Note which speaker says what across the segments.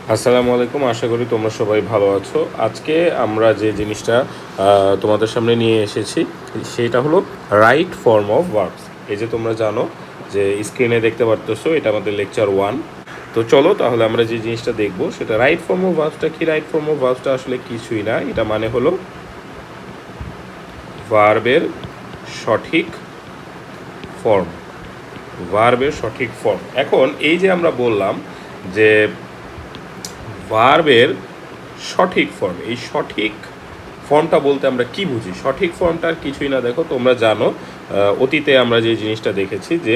Speaker 1: আসসালামু আলাইকুম, আশা করি তোমরা সবাই ভালো আছো। আজকে আমরা যে জিনিসটা তোমাদের সামনে নিয়ে এসেছি সেটা হলো রাইট ফর্ম অফ ভার্বস। এই যে তোমরা জানো যে স্ক্রিনে দেখতে পারতেছো, এটা আমাদের লেকচার 1। তো চলো তাহলে আমরা যে জিনিসটা দেখব সেটা রাইট ফর্ম অফ ভার্বসটা কি। রাইট ফর্ম অফ ভার্বসটা আসলে কিছুই না, এটা মানে হলো ভার্বের সঠিক ফর্ম। ভার্বের সঠিক ফর্ম। এখন এই যে আমরা বললাম যে ভার্বের সঠিক ফর্ম, এই সঠিক ফর্মটা বলতে আমরা কি বুঝি? সঠিক ফর্মটা আর কিছুই না, দেখো তোমরা জানো অতীতে আমরা যে জিনিসটা দেখেছি যে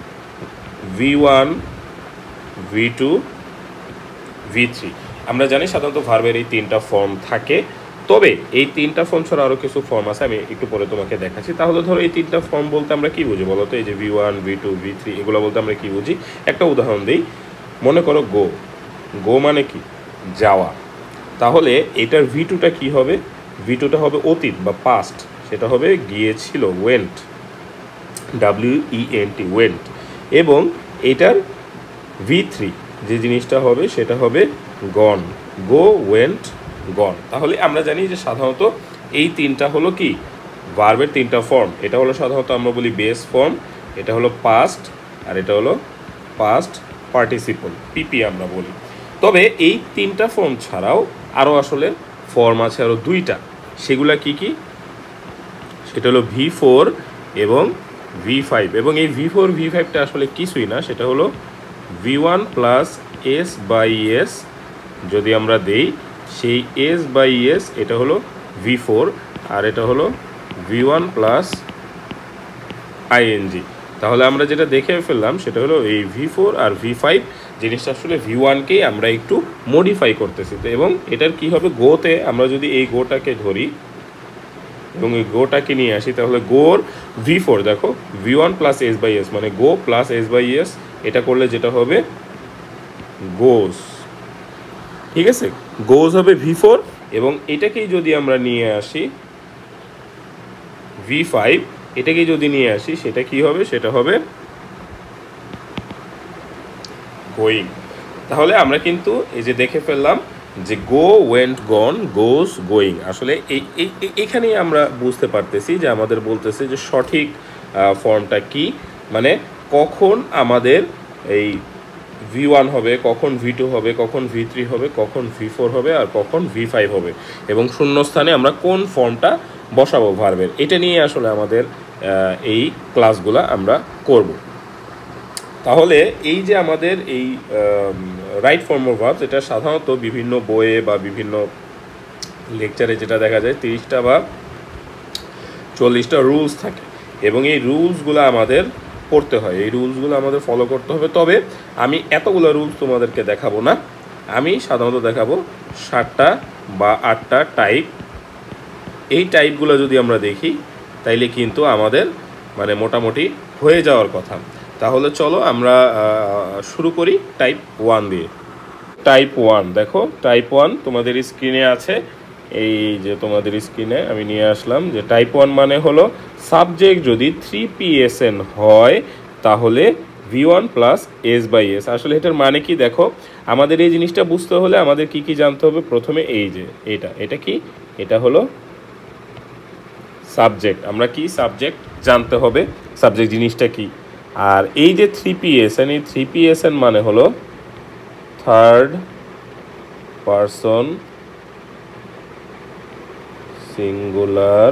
Speaker 1: V1 V2 V3, আমরা জানি সাধারণত ভার্বের এই তিনটা ফর্ম থাকে। তবে এই তিনটা ফর্ম ছাড়া আরও কিছু ফর্ম আছে, আমি একটু পরে তোমাকে দেখাচ্ছি। তাহলে ধরো এই তিনটা ফর্ম বলতে আমরা কি বুঝি বলো তো? এই যে V1 V2 V3 এগুলো বলতে আমরা কি বুঝি? একটা উদাহরণ দিই। মনে করো গো, গো মানে কি? যাওয়া। তাহলে এটার V2টা কি হবে? V2টা হবে অতীত বা পাস্ট, সেটা হবে গিয়েছিল, ওয়েন্ট, WENT, ওয়েন্ট। এবং এটার V3 যে জিনিসটা হবে সেটা হবে গন, গো, ওয়েন্ট, গন। তাহলে আমরা জানি যে সাধারণত এই তিনটা হলো কি ভার্বের তিনটা ফর্ম। এটা হলো সাধারণত আমরা বলি বেস ফর্ম, এটা হলো পাস্ট, আর এটা হলো পাস্ট পার্টিসিপল, পিপি আমরা বলি। তবে এই তিনটা ফর্ম ছাড়াও আরও আসলে ফর্ম আছে আরও দুইটা। সেগুলা কি কি? সেটা হলো V4 এবং V5। এবং এই V4 V5টা আসলে কিছুই না, সেটা হলো V1 plus S by S যদি আমরা দেই, সেই S বাই S এটা হলো V4, আর এটা হলো V1 প্লাস ING। তাহলে আমরা যেটা দেখে ফেললাম সেটা হলো এই V4 আর V5 জিনিসটা আসলে V1কেই আমরা একটু মডিফাই করতেছি। তো এবং এটার কি হবে? গোতে আমরা যদি এই গোটাকে ধরি এবং এই গোটাকে নিয়ে আসি, তাহলে গোর V4 দেখো V1 plus S by S মানে go plus S by S, এটা করলে যেটা হবে গোজ। ঠিক আছে, গোজ হবে V4। এবং এটাকেই যদি আমরা নিয়ে আসি V5, এটাকে যদি নিয়ে আসি সেটা কি হবে? সেটা হবে গোয়িং। তাহলে আমরা কিন্তু এই যে দেখে ফেললাম যে গো, ওয়েন্ট, গন, গোস, গোয়িং। আসলে এখানেই আমরা বুঝতে পারতেছি যে আমাদের বলতেছে যে সঠিক ফর্মটা কি, মানে কখন আমাদের এই V1 হবে, কখন V2 হবে, কখন V3 হবে, কখন V4 হবে, আর কখন V5 হবে, এবং শূন্যস্থানে আমরা কোন ফর্মটা বসাবো ভার্বের। এটা নিয়ে আসলে আমাদের এই ক্লাসগুলো আমরা করব। তাহলে এই যে আমাদের এই রাইট ফর্ম অফ ভার্বস, এটা সাধারণত বিভিন্ন বইয়ে বা বিভিন্ন লেকচারে যেটা দেখা যায় 30টা বা 40টা রুলস থাকে, এবং এই রুলসগুলো আমাদের পড়তে হয়, এই রুলসগুলো আমাদের ফলো করতে হবে। তবে আমি এতগুলো রুলস তোমাদেরকে দেখাবো না, আমি সাধারণত দেখাবো 7টা বা 8টা টাইপ। এই টাইপগুলো যদি আমরা দেখি তাইলে কিন্তু আমাদের মানে মোটামুটি হয়ে যাওয়ার কথা। তাহলে চলো আমরা শুরু করি টাইপ 1 দিয়ে। টাইপ 1 দেখো, টাইপ 1 তোমাদের স্ক্রিনে আছে। এই যে তোমাদের স্ক্রিনে আমি নিয়ে আসলাম যে টাইপ 1 মানে হলো সাবজেক্ট যদি 3PSN হয় তাহলে V1 plus S by S। আসলে এটার মানে কি দেখো, আমাদের এই জিনিসটা বুঝতে হলে আমাদের কি কি জানতে হবে? প্রথমে এই যে এটা কি? এটা হলো সাবজেক্ট। আমরা কি সাবজেক্ট জানতে হবে, সাবজেক্ট জিনিসটা কি। আর এই যে 3PSN, এই 3PSN মানে হলো থার্ড পারসন সিঙ্গুলার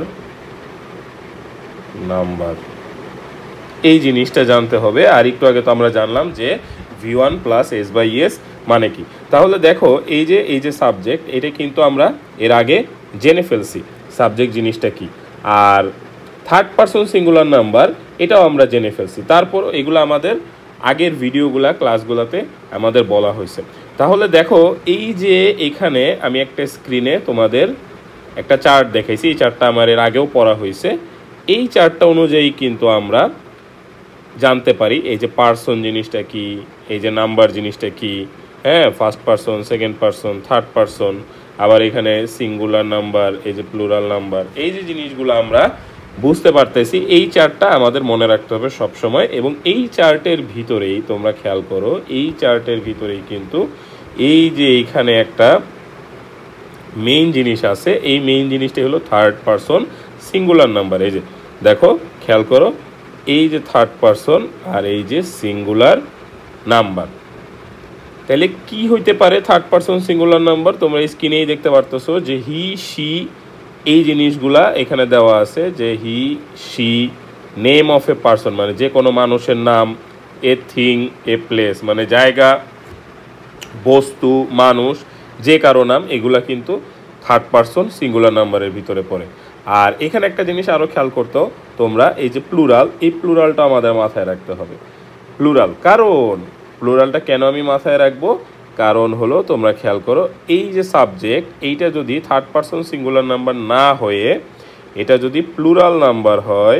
Speaker 1: নাম্বার, এই জিনিসটা জানতে হবে। আর একটু আগে তো আমরা জানলাম যে V1 plus S by S মানে কি। তাহলে দেখো এই যে সাবজেক্ট, এটা কিন্তু আমরা এর আগে জেনে ফেলছি সাবজেক্ট জিনিসটা কি। আর থার্ড পারসন সিঙ্গুলার নাম্বার এটাও আমরা জেনে ফেলছি। তারপর এগুলো আমাদের আগের ভিডিওগুলা ক্লাসগুলোতে আমাদের বলা হয়েছে। তাহলে দেখো এই যে এখানে আমি একটা স্ক্রিনে তোমাদের একটা চার্ট দেখাইছি, এই চার্টটা আমার এর আগেও পড়া হয়েছে। এই চার্টটা অনুযায়ী কিন্তু আমরা জানতে পারি এই যে পারসন জিনিসটা কি, এই যে নাম্বার জিনিসটা কি, হ্যাঁ, first person, second person, third person, আবার এখানে সিঙ্গুলার নাম্বার, এই যে প্লুরাল নাম্বার, এই যে জিনিসগুলো আমরা বুঝতে পারতেছি। এই চার্টটা আমাদের মনে রাখতে হবে সব সময়। এবং এই চার্টের ভিতরেই তোমরা খেয়াল করো, এই চার্টের ভিতরেই কিন্তু এই যে এইখানে একটা মেইন জিনিস আছে, এই মেইন জিনিসটা হলো থার্ড পারসন সিঙ্গুলার নাম্বার। এই যে দেখো খেয়াল করো, এই যে থার্ড পারসন আর এই যে সিঙ্গুলার নাম্বার, তাহলে কি হইতে পারে থার্ড পারসন সিঙ্গুলার নাম্বার? তোমরা স্ক্রিনেই দেখতে পারতেছো যে হি শি এই জিনিসগুলা এখানে দেওয়া আছে, যে he she name of a person মানে যে কোনো মানুষের নাম, এ থিং এ প্লেস মানে জায়গা, বস্তু, মানুষ, যে কারো নাম, এগুলা কিন্তু থার্ড পারসন সিঙ্গুলার নাম্বারের ভিতরে পড়ে। আর এখানে একটা জিনিস আরও খেয়াল করতো তোমরা, এই যে প্লুরাল, এই প্লুরালটা আমাদের মাথায় রাখতে হবে। প্লুরাল, কারণ প্লুরালটা কেন আমি মাথায় রাখবো? কারণ হলো তোমরা খেয়াল করো, এই যে সাবজেক্ট, এইটা যদি থার্ড পারসন সিঙ্গুলার নাম্বার না হয়ে এটা যদি প্লুরাল নাম্বার হয়,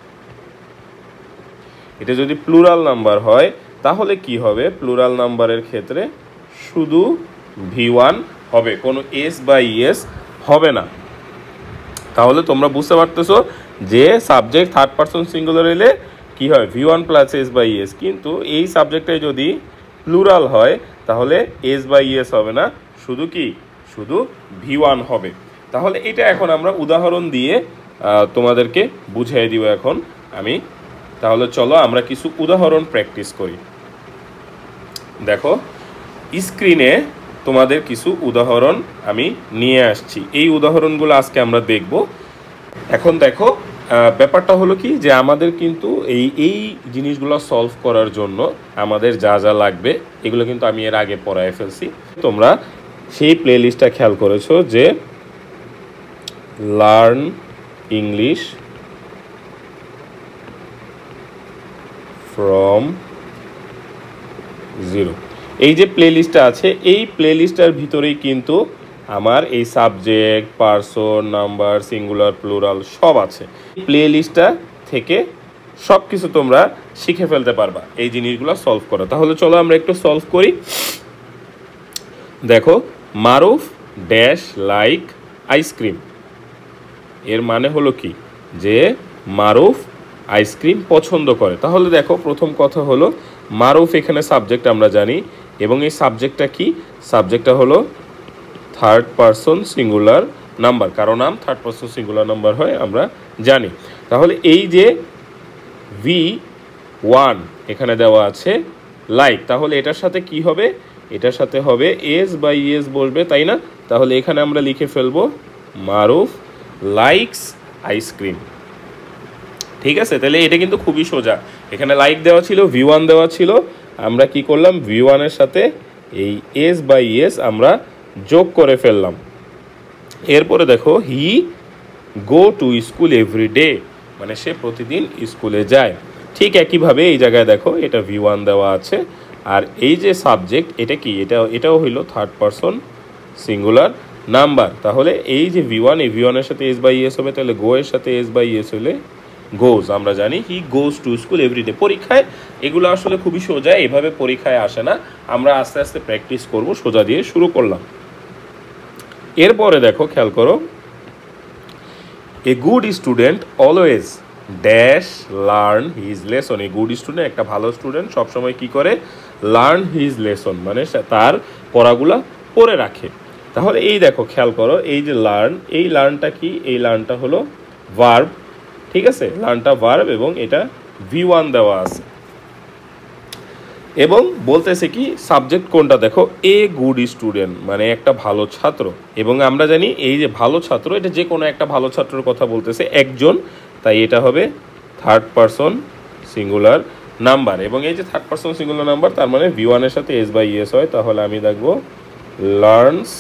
Speaker 1: এটা যদি প্লুরাল নাম্বার হয় তাহলে কি হবে? প্লুরাল নাম্বারের ক্ষেত্রে শুধু V1 হবে, কোনো এস বা ইএস হবে না। তাহলে তোমরা বুঝতে পারতেছো যে সাবজেক্ট থার্ড পারসন সিঙ্গুলার এলে কি হয়? V1 প্লাস এস বা ইএস। কিন্তু এই সাবজেক্টে যদি প্লুরাল হয় তাহলে এস বা ইএস হবে না, শুধু কি? শুধু V1 হবে। তাহলে এটা এখন আমরা উদাহরণ দিয়ে তোমাদেরকে বুঝিয়ে দিব এখন আমি। তাহলে চলো আমরা কিছু উদাহরণ প্র্যাকটিস করি। দেখো স্ক্রিনে তোমাদের কিছু উদাহরণ আমি নিয়ে আসছি, এই উদাহরণগুলো আজকে আমরা দেখব। এখন দেখো ব্যাপারটা হলো কি, যে আমাদের কিন্তু এই জিনিসগুলো সলভ করার জন্য আমাদের যা যা লাগবে এগুলো কিন্তু আমি এর আগে পড়ায় ফেলছি। তোমরা সেই প্লে লিস্টটা খেয়াল করেছো যে লার্ন ইংলিশ ফ্রম জিরো, এই যে প্লে লিস্টটা আছে, এই প্লে লিস্টটার ভিতরেই কিন্তু আমার এই subject, person, number, singular, plural সব আছে। প্লে লিস্টটা থেকে সব কিছু তোমরা শিখে ফেলতে পারবা এই জিনিসগুলো সলভ করা। তাহলে চলো আমরা একটু সলভ করি। দেখো মারুফ ড্যাশ লাইক আইসক্রিম, এর মানে হলো কি? যে মারুফ আইসক্রিম পছন্দ করে। তাহলে দেখো প্রথম কথা হলো মারুফ এখানে সাবজেক্ট আমরা জানি, এবং এই সাবজেক্টটা কি? সাবজেক্টটা হলো থার্ড পারসন সিঙ্গুলার নাম্বার, কারো নাম থার্ড পারসন সিঙ্গুলার নাম্বার হয় আমরা জানি। তাহলে এই যে V1 এখানে দেওয়া আছে লাইক, তাহলে এটার সাথে কি হবে? এটার সাথে হবে এস বা ইএস বসবে, তাই না? তাহলে এখানে আমরা লিখে ফেলবো মারুফ লাইকস আইসক্রিম। ঠিক আছে, তাহলে এটা কিন্তু খুবই সোজা। এখানে লাইক দেওয়া ছিল, V1 দেওয়া ছিল, আমরা কি করলাম? V1 এর সাথে এই এস বা ইএস আমরা যোগ করে ফেললাম। এরপরে দেখো he go to school every day, মানে সে প্রতিদিন স্কুলে যায়। ঠিক একইভাবে এই জায়গায় দেখো এটা V1 দেওয়া আছে, আর এই যে সাবজেক্ট এটা কি? এটাও হইলো থার্ড পারসন সিঙ্গুলার নাম্বার। তাহলে এই যে V1, এই V1 এর সাথে এস বাই ইএস হবে, তাহলে গো এর সাথে এস বাই ইএস হলে গোজ। আমরা জানি he goes to school everyday. পরীক্ষায় এগুলো আসলে খুবই সোজা, এভাবে পরীক্ষায় আসে না, আমরা আস্তে আস্তে প্র্যাকটিস করব। সোজা দিয়ে শুরু করলাম। এরপরে দেখো খেয়াল করো, a good student always dash learn his lesson. A good student, একটা ভালো স্টুডেন্ট সবসময় কি করে? লার্ন হিজ লেসন, মানে তার পড়াগুলা পড়ে রাখে। তাহলে এই দেখো খেয়াল করো, এই যে লার্ন, এই লার্নটা কি? এই লার্নটা হলো ভার্ব। ঠিক আছে, লার্নটা ভার্ব এবং এটা V1 দেওয়া আছে, এবং বলতেছে কি সাবজেক্ট কোনটা? দেখো এ গুড স্টুডেন্ট, মানে একটা ভালো ছাত্র। এবং আমরা জানি এই যে ভালো ছাত্র, এটা যে কোনো একটা ভালো ছাত্রের কথা বলতেছে, একজন, তাই এটা হবে থার্ড পারসন সিঙ্গুলার নাম্বার। এবং এই যে থার্ড পারসন সিঙ্গুলার নাম্বার, তার মানে V1 এর সাথে এস বাই ইএস হয়। তাহলে আমি দেখবো লার্নস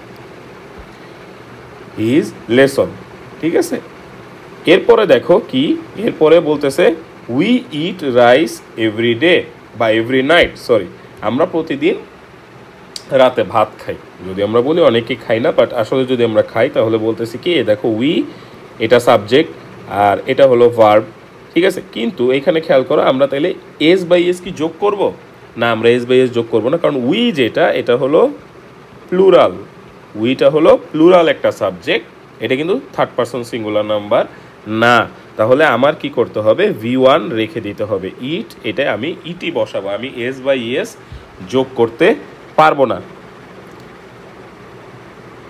Speaker 1: হিজ লেসন। ঠিক আছে, এরপরে দেখো কি? এরপরে বলতেছে we eat rice every day বা এভরি নাইট, সরি, আমরা প্রতিদিন রাতে ভাত খাই। যদি আমরা বলি অনেকে খাই না, বাট আসলে যদি আমরা খাই তাহলে বলতেছি কি? দেখো উই, এটা সাবজেক্ট আর এটা হলো ভার্ব। ঠিক আছে, কিন্তু এখানে খেয়াল করো, আমরা তাহলে এস বাই এস কি যোগ করব? না, আমরা এস বাই এস যোগ করবো না, কারণ উই যেটা, এটা হলো প্লুরাল। উইটা হলো প্লুরাল একটা সাবজেক্ট, এটা কিন্তু থার্ড পারসন সিঙ্গুলার নাম্বার না। তাহলে আমার কি করতে হবে? V1 রেখে দিতে হবে। ইট, এটা আমি ইটি বসাবো, আমি এস বাই এস যোগ করতে পারবো না।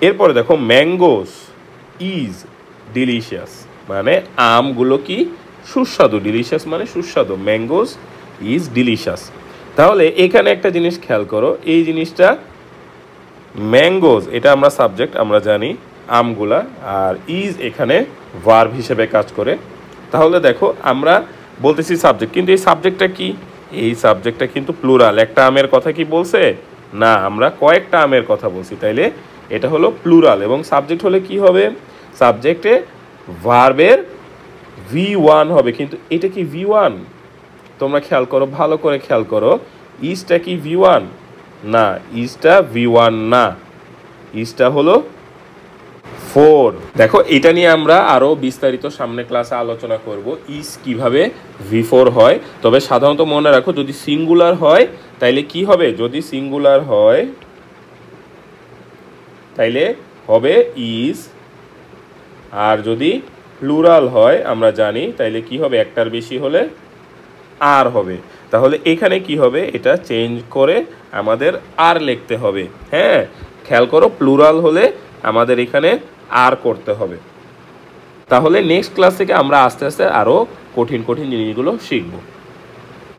Speaker 1: এরপরে দেখো ম্যাঙ্গোস ইজ ডিলিশিয়াস, মানে আমগুলো কি সুস্বাদু, ডিলিশিয়াস মানে সুস্বাদু, ম্যাঙ্গোস ইজ ডিলিশিয়াস। তাহলে এখানে একটা জিনিস খেয়াল করো, এই জিনিসটা ম্যাঙ্গোস এটা আমরা সাবজেক্ট, আমরা জানি আমগুলা, আর ইজ এখানে ভার্ব হিসেবে কাজ করে। তাহলে দেখো আমরা বলতেছি সাবজেক্ট, কিন্তু এই সাবজেক্টটা কি, এই সাবজেক্টটা কিন্তু প্লুরাল। একটা আমের কথা কি বলছে না, আমরা কয়েকটা আমের কথা বলছি, তাইলে এটা হলো প্লুরাল। এবং সাবজেক্ট হলে কি হবে, সাবজেক্টে ভার্বের V1 হবে, কিন্তু এটা কি V1? তোমরা খেয়াল করো, ভালো করে খেয়াল করো, ইজটা কি V1? না, ইজটা V1 না, ইজটা হলো 4। দেখো এটা নিয়ে আমরা আরো বিস্তারিত সামনে ক্লাসে আলোচনা করব, ইজ কিভাবে V4 হয়। তবে সাধারণত মনে রাখো, যদি সিঙ্গুলার হয় তাইলে কি হবে, যদি সিঙ্গুলার হয় তাইলে হবে ইজ, আর যদি প্লুরাল হয় আমরা জানি তাইলে কি হবে, একটার বেশি হলে আর হবে। তাহলে এখানে কি হবে, এটা চেঞ্জ করে আমাদের আর লিখতে হবে। হ্যাঁ, খেয়াল করো, প্লুরাল হলে আমাদের এখানে আর করতে হবে। তাহলে নেক্সট ক্লাস থেকে আমরা আস্তে আস্তে আরো কঠিন কঠিন জিনিসগুলো শিখব।